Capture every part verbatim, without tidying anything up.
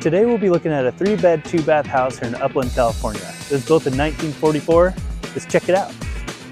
Today we'll be looking at a three bed, two bath house here in Upland, California. It was built in nineteen forty-four. Let's check it out.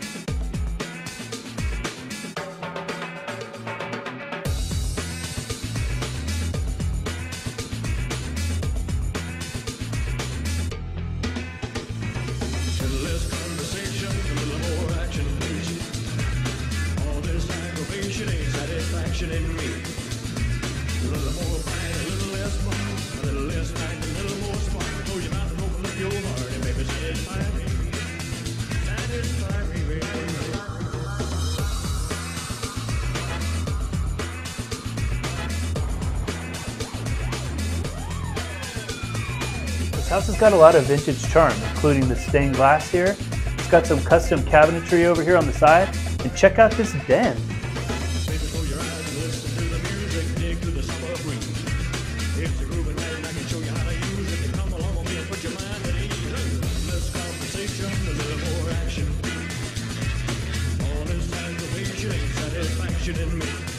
In me. A little more pain, a little less fun, a little less pain, a little more spark. Close your mouth and open up your heart and maybe satisfy me. Satisfy me, baby. This house has got a lot of vintage charm, including the stained glass here. It's got some custom cabinetry over here on the side. And check out this den. In me.